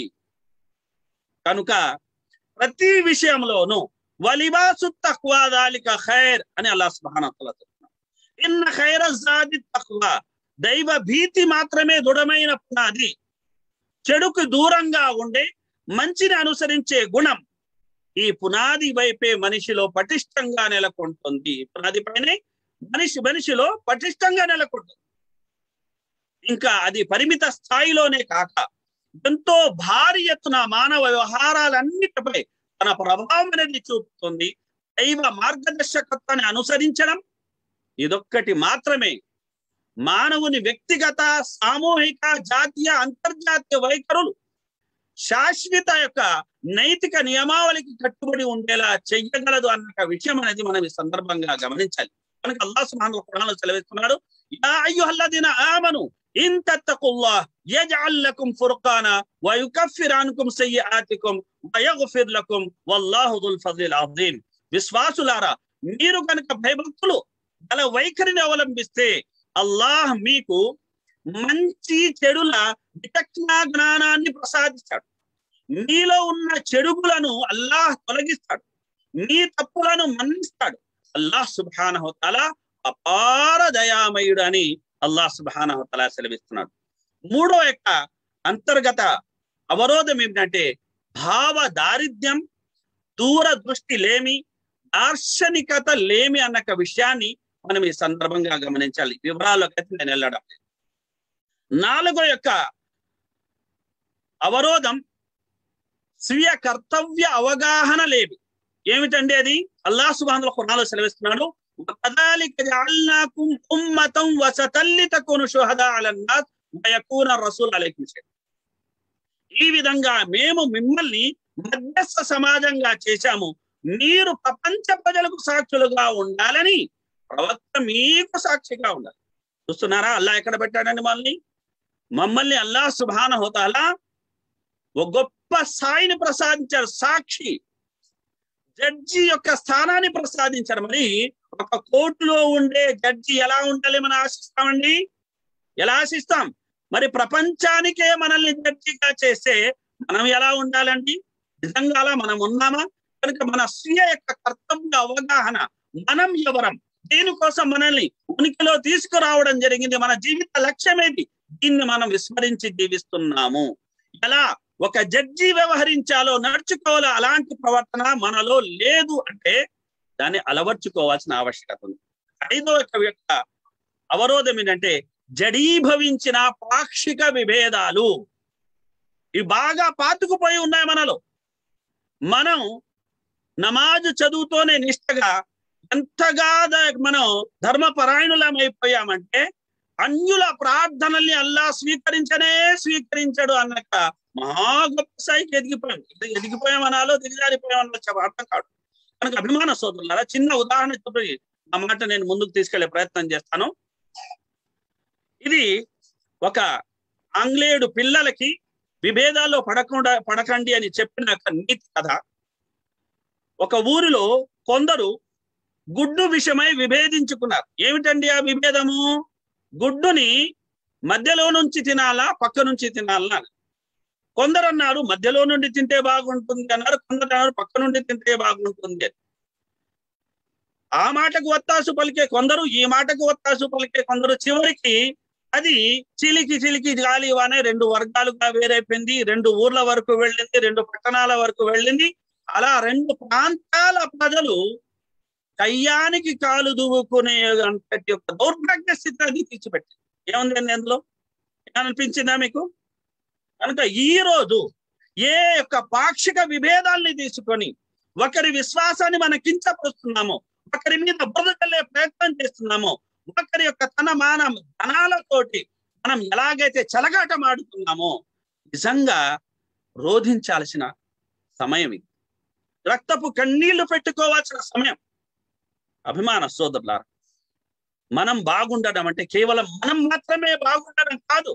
కనుక ప్రతి విషయంలోనూ వలిబాసు తఖ్వా దాలిక ఖైర్ అని అల్లాహ్ సుబ్హానహు వ తఆలా చెప్తున్నారు. ఇన్న ఖైర జాది తఖ్వా, దైవ భీతి మాత్రమే దృఢమైన పునాది. చెడుకు దూరంగా ఉండే మంచిని అనుసరించే గుణం ఈ పునాది వైపే మనిషిలో పటిష్టంగా నెలకొంటుంది. పునాది పైనే మనిషిలో పటిష్టంగా నెలకొంటుంది. ఇంకా అది పరిమిత స్థాయిలోనే కాక ఎంతో భారీ ఎత్తున మానవ వ్యవహారాలన్నిటిపై తన ప్రభావం అనేది చూపుతుంది. దైవ మార్గదర్శకత్వాన్ని అనుసరించడం ఇదొక్కటి మాత్రమే మానవుని వ్యక్తిగత, సామూహిక, జాతీయ, అంతర్జాతీయ వైఖరులు శాశ్వత యొక్క నైతిక నియమావళికి కట్టుబడి ఉండేలా చెయ్యగలదు అన్న విషయం అనేది మనం ఈ సందర్భంగా గమనించాలి. కనుక అల్లాహ్ సుబ్హానహు వ తఆలా సెలవిస్తున్నాడు, యా అయ్యుహల్లదీన ఆమను ఇన్ తత్తఖుల్లాహ్ యజ్అల్ లకుం ఫుర్ఖానా వ యుకఫిర్ అన్కుం సయ్యిఆతికుం వ యగ్ఫిర్ లకుం వల్లాహు దుల్ ఫద్లిల్ అజీమ్. విశ్వాసులారా, మీరు కనుక భయభక్తులు గల వైఖరిని అవలంబిస్తే అల్లాహ్ మీకు మంచి చెడుల విచక్షణ జ్ఞానాన్ని ప్రసాదిస్తాడు. మీలో ఉన్న చెడుగులను అల్లాహ్ తొలగిస్తాడు, మీ తప్పులను మన్నిస్తాడు. అల్లాహ్ సుబ్హానహు వ తఆలా అపార దయామయుడు అని అల్లాహ్ సుబ్హానహు వ తఆలా సెలవిస్తున్నాడు. మూడో యొక్క అంతర్గత అవరోధం ఏమిటంటే భావ దారిద్ర్యం, దూరదృష్టి లేమి, దార్శనికత లేమి అన్న విషయాన్ని మనం ఈ సందర్భంగా గమనించాలి. వివరాల్లోకి అయితే నేను వెళ్ళడం. నాలుగో యొక్క అవరోధం స్వీయ కర్తవ్య అవగాహన లేమి. ఏమిటండి అది? అల్లాహ్ సుబ్హానహు ఖురాన్లో సెలవిస్తున్నాడు, వకదాలిక జఅల్నాకుం ఉమ్మతం వసతల్ లితకును షుహదా అలన్నాస్ వయకూన రసూల్ అలైకుం షహీదా. ఈ విధంగా మేము మిమ్మల్ని మధ్యస్థ సమాజంగా చేశాము, మీరు ప్రపంచ ప్రజలకు సాక్షులుగా ఉండాలని, ప్రవక్త మీకు సాక్షిగా ఉండాలి. చూస్తున్నారా అల్లాహ్ ఎక్కడ పెట్టాడండి మమ్మల్ని అల్లాహ్ సుబ్హానహు వ తఆలా ఒక గొప్ప స్థాయిని ప్రసాదించారు. సాక్షి, జడ్జి యొక్క స్థానాన్ని ప్రసాదించారు. మరి ఒక కోర్టులో ఉండే జడ్జి ఎలా ఉండాలి మనం ఆశిస్తామండి? ఎలా ఆశిస్తాం? మరి ప్రపంచానికే మనల్ని జడ్జిగా చేస్తే మనం ఎలా ఉండాలండి? నిజంగా అలా మనం ఉన్నామా? కనుక మన స్వీయ యొక్క కర్తవ్య అవగాహన, మనం ఎవరం, దీనికోసం మనల్ని ఉనికిలో తీసుకురావడం జరిగింది, మన జీవిత లక్ష్యం ఏంటి, దీన్ని మనం విస్మరించి జీవిస్తున్నాము. ఎలా ఒక జడ్జి వ్యవహరించాలో, నడుచుకోవాలో అలాంటి ప్రవర్తన మనలో లేదు అంటే దాన్ని అలవర్చుకోవాల్సిన ఆవశ్యకత ఉంది. ఐదో యొక్క అవరోధం ఏంటంటే జడీభవించిన పాక్షిక విభేదాలు. ఇవి బాగా పాతుకుపోయి ఉన్నాయి మనలో. మనం నమాజు చదువుతోనే నిష్టగా ఎంతగా మనం ధర్మపరాయణులం అయిపోయామంటే అన్యుల ప్రార్థనల్ని అల్లాహ్ స్వీకరించడు అన్నక మహా గొప్ప స్థాయికి ఎదిగిపోయామనాలో దిగజారిపోయామన్నా అర్థం కాదు. కనుక అభిమాన సోదరులారా, చిన్న ఉదాహరణ చెప్పి ఆ మాట నేను ముందుకు తీసుకెళ్లే ప్రయత్నం చేస్తాను. ఇది ఒక ఆంగ్లేయుడు పిల్లలకి విభేదాల్లో పడకండి అని చెప్పిన నీతి కథ. ఒక ఊరిలో కొందరు గుడ్డు విషయమై విభేదించుకున్నారు. ఏమిటండి ఆ విభేదము? గుడ్డుని మధ్యలో నుంచి తినాలా, పక్క నుంచి తినాలా? కొందరు అన్నారు మధ్యలో నుండి తింటే బాగుంటుంది అన్నారు, కొందరు అన్నారు పక్క నుండి తింటే బాగుంటుంది అని. ఆ మాటకు ఒత్తాసు పలికే కొందరు, ఈ మాటకు ఒత్తాసు పలికే కొందరు. చివరికి అది చిలికి గాలి వానే 2 వర్గాలుగా వేరైపోయింది. 2 ఊర్ల వరకు వెళ్ళింది, 2 పట్టణాల వరకు వెళ్ళింది. అలా 2 ప్రాంతాల ప్రజలు కయ్యానికి కాలు దువ్వుకునే అంతటి యొక్క దౌర్భాగ్య స్థితి అది తీర్చిపెట్టింది. ఏముందండి అందులో? ఏమనిపించిందా మీకు? కనుక ఈ రోజు ఏ యొక్క పాక్షిక విభేదాల్ని తీసుకొని ఒకరి విశ్వాసాన్ని మనం కించపరుస్తున్నామో, ఒకరి మీద బురద చల్లే ప్రయత్నం చేస్తున్నామో, ఒకరి యొక్క ధనాలతోటి మనం ఎలాగైతే చెలగాటం ఆడుతున్నామో, నిజంగా రోధించాల్సిన సమయం ఇది. రక్తపు కన్నీళ్లు పెట్టుకోవాల్సిన సమయం. అభిమాన సోదరులారా, మనం బాగుండడం అంటే కేవలం మనం మాత్రమే బాగుండడం కాదు,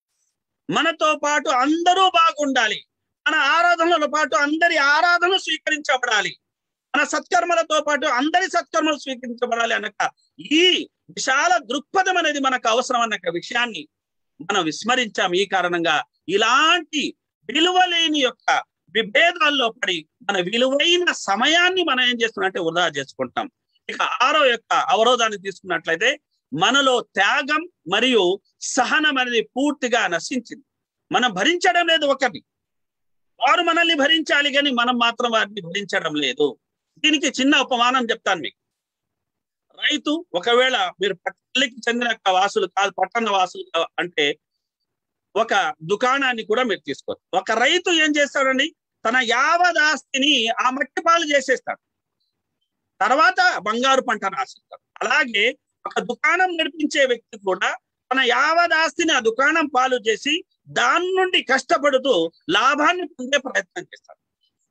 మనతో పాటు అందరూ బాగుండాలి. మన ఆరాధనలతో పాటు అందరి ఆరాధనలు స్వీకరించబడాలి. మన సత్కర్మలతో పాటు అందరి సత్కర్మలు స్వీకరించబడాలి అన్నక ఈ విశాల దృక్పథం అనేది మనకు అవసరం అన్న విషయాన్ని మనం విస్మరించాం. ఈ కారణంగా ఇలాంటి విలువలేని యొక్క విభేదాల్లో పడి మన విలువైన సమయాన్ని మనం ఏం చేస్తున్నట్టే వృధా చేసుకుంటాం. ఇక 6వ యొక్క అవరోధాన్ని తీసుకున్నట్లయితే మనలో త్యాగం మరియు సహనం అనేది పూర్తిగా నశించింది. మనం భరించడం లేదు. ఒకటి, వారు మనల్ని భరించాలి కానీ మనం మాత్రం వారిని భరించడం లేదు. దీనికి చిన్న ఉపమానం చెప్తాను మీకు. రైతు, ఒకవేళ మీరు పల్లెకి చెందిన వాసులు కాదు, పట్టణ వాసులు అంటే ఒక దుకాణాన్ని కూడా మీరు తీసుకోవచ్చు. ఒక రైతు ఏం చేస్తాడండి? తన యావత్ ఆస్తిని ఆ మట్టి పాలు చేసేస్తాడు, తర్వాత బంగారు పంటను ఆశిస్తాడు. అలాగే ఒక దుకాణం నడిపించే వ్యక్తి కూడా తన యావత్ ఆస్తిని ఆ దుకాణం పాలు చేసి దాని నుండి కష్టపడుతూ లాభాన్ని పొందే ప్రయత్నం చేస్తాడు.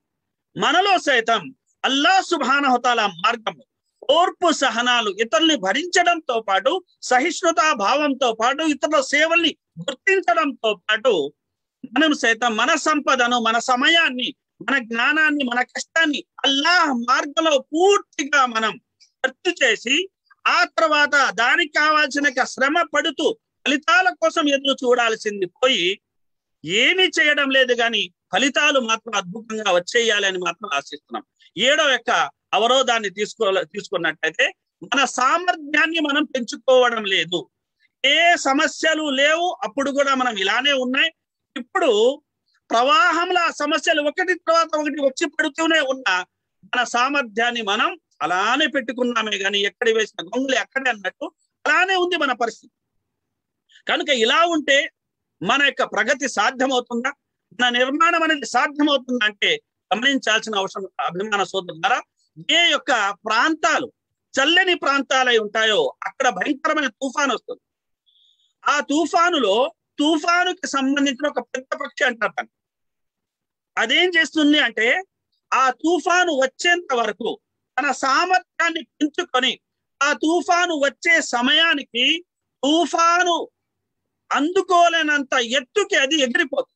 మనలో సైతం అల్లాహ్ సుబ్హానహు వ తఆలా మార్గం, ఓర్పు సహనాలు, ఇతరుల్ని భరించడంతో పాటు సహిష్ణుతా భావంతో పాటు ఇతరుల సేవల్ని గుర్తించడంతో పాటు మనం సైతం మన సంపదను, మన సమయాన్ని, మన జ్ఞానాన్ని, మన కష్టాన్ని అల్లాహ్ మార్గంలో పూర్తిగా మనం ఖర్చు చేసి ఆ తర్వాత దానికి కావాల్సిన శ్రమ పడుతూ ఫలితాల కోసం ఎదురు చూడాల్సింది పోయి ఏమీ చేయడం లేదు, కానీ ఫలితాలు మాత్రం అద్భుతంగా వచ్చేయాలని మాత్రం ఆశిస్తున్నాం. 7వ యొక్క అవరోధాన్ని తీసుకున్నట్లయితే మన సామర్థ్యాన్ని మనం పెంచుకోవడం లేదు. ఏ సమస్యలు లేవు, అప్పుడు కూడా మనం ఇలానే ఉన్నాయి. ఇప్పుడు ప్రవాహంలో ఆ సమస్యలు ఒకటి తర్వాత ఒకటి వచ్చి పడుతూనే ఉన్నా మన సామర్థ్యాన్ని మనం అలానే పెట్టుకున్నామే కానీ ఎక్కడ వేసిన గొంగులు ఎక్కడే అన్నట్టు అలానే ఉంది మన పరిస్థితి. కనుక ఇలా ఉంటే మన యొక్క ప్రగతి సాధ్యమవుతుందా, మన నిర్మాణం అనేది సాధ్యమవుతుందా అంటే గమనించాల్సిన అవసరం అభిమాన సోదరులారా. ఏ యొక్క ప్రాంతాలు చల్లని ప్రాంతాలై ఉంటాయో అక్కడ భయంకరమైన తుఫాను వస్తుంది. ఆ తుఫానుకి సంబంధించిన ఒక పెద్ద పక్షి అంటారు. అదేం చేస్తుంది అంటే ఆ తుఫాను వచ్చేంత వరకు తన సామర్థ్యాన్ని పెంచుకొని ఆ తుఫాను వచ్చే సమయానికి తుఫాను అందుకోలేనంత ఎత్తుకి అది ఎగిరిపోతుంది.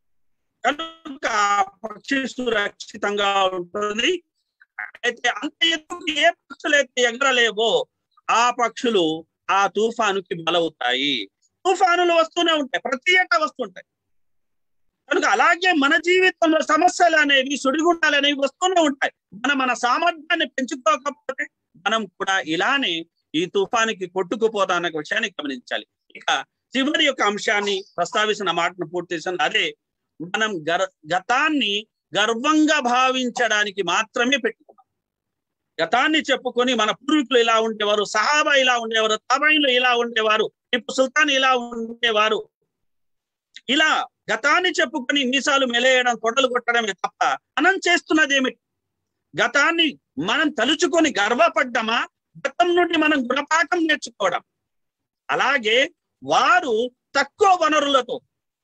కనుక ఆ పక్షి సురక్షితంగా ఉంటుంది. అయితే అంత ఎత్తుకి ఏ పక్షులు అయితే ఎగరలేవో ఆ పక్షులు ఆ తుఫానుకి బలవుతాయి. తుఫానులు వస్తూనే ఉంటాయి, ప్రతి ఏటా వస్తుంటాయి. కనుక అలాగే మన జీవితంలో సమస్యలు అనేవి, సుడిగుండాలు అనేవి వస్తూనే ఉంటాయి. మన సామర్థ్యాన్ని పెంచుకోకపోతే మనం కూడా ఇలానే ఈ తుఫానికి కొట్టుకుపోతాం అనే విషయాన్ని గమనించాలి. ఇక చివరి యొక్క అంశాన్ని ప్రస్తావించిన మాటను పూర్తి చేసిన అదే మనం గతాన్ని గర్వంగా భావించడానికి మాత్రమే పెట్టుకున్నాం. గతాన్ని చెప్పుకొని మన పూర్వీకులు ఇలా ఉండేవారు, సహాబా ఇలా ఉండేవారు, తాబైన్లు ఇలా ఉండేవారు, టిప్పు సుల్తాన్ ఇలా ఉండేవారు, ఇలా గతాన్ని చెప్పుకొని మీసాలు మెలేయడం, కొడలు కొట్టడమే తప్ప మనం చేస్తున్నది ఏమిటి? గతాన్ని మనం తలుచుకొని గర్వపడ్డమా, గతం నుండి మనం గుణపాఠం నేర్చుకోవడం? అలాగే వారు తక్కువ వనరులతో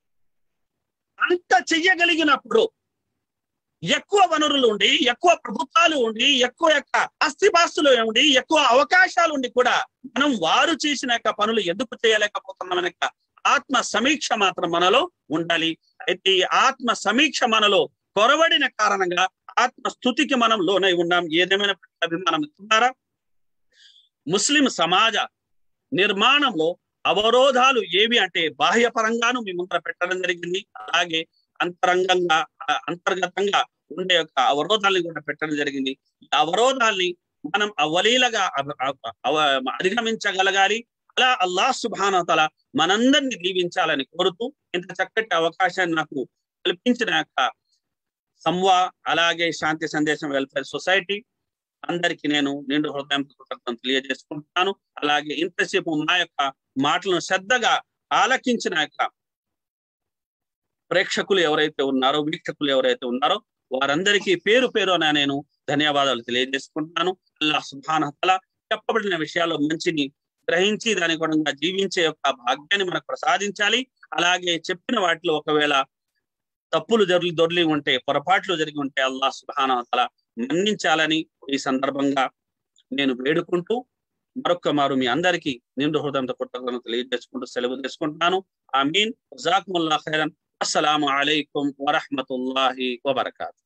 అంత చెయ్యగలిగినప్పుడు ఎక్కువ వనరులు ఉండి, ఎక్కువ ప్రభుత్వాలు ఉండి, ఎక్కువ ఆస్తిపాస్తులు ఉండి, ఎక్కువ అవకాశాలు ఉండి కూడా మనం వారు చేసిన పనులు ఎందుకు చేయలేకపోతున్నాం ఆత్మ సమీక్ష మాత్రం మనలో ఉండాలి. అయితే ఈ ఆత్మ సమీక్ష మనలో కొరవడిన కారణంగా ఆత్మ స్థుతికి మనం లోనై ఉన్నాం. ఏదేమైనా అభిమానం ఇస్తున్నారా? ముస్లిం సమాజ నిర్మాణంలో అవరోధాలు ఏవి అంటే బాహ్యపరంగాను మీ ముందర పెట్టడం జరిగింది. అలాగే అంతర్గతంగా ఉండే యొక్క అవరోధాలను కూడా పెట్టడం జరిగింది. ఈ అవరోధాల్ని మనం అవలీలగా అధిగమించగలగాలి. అలా అల్లాహ్ సుబ్హానహు వ తఆలా మనందరినీ దీవించాలని కోరుతూ ఇంత చక్కటి అవకాశాన్ని నాకు కల్పించిన యొక్క సంవా అలాగే శాంతి సందేశం వెల్ఫేర్ సొసైటీ అందరికీ నేను నిండు హృదయంతో కృతజ్ఞతలు తెలియజేసుకుంటున్నాను. అలాగే ఇంతసేపు మా యొక్క మాటలను శ్రద్ధగా ఆలకించిన యొక్క ప్రేక్షకులు ఎవరైతే ఉన్నారో, వీక్షకులు ఎవరైతే ఉన్నారో వారందరికీ పేరు పేరున నేను ధన్యవాదాలు తెలియజేసుకుంటున్నాను. అల్లాహ్ సుబ్హానహు వ తఆలా చెప్పబడిన విషయాల్లో మంచిని గ్రహించి దాని గుణంగా జీవించే యొక్క భాగ్యాన్ని మనకు ప్రసాదించాలి. అలాగే చెప్పిన వాటిలో ఒకవేళ తప్పులు దొర్లి ఉంటే, పొరపాట్లు జరిగి ఉంటే అల్లాహ్ సుబ్హానహు వ తఆలా మన్నించాలని ఈ సందర్భంగా నేను వేడుకుంటూ మరొక్క మారు మీ అందరికీ నిండు హృదయంతో కృతజ్ఞతలు తెలియజేసుకుంటూ సెలవు తీసుకుంటున్నాను. ఆమీన్. జజాకుముల్లాహ్ ఖైరన్. అస్సలాము అలైకుం వరహ్మతుల్లాహి వబరకాతుహు.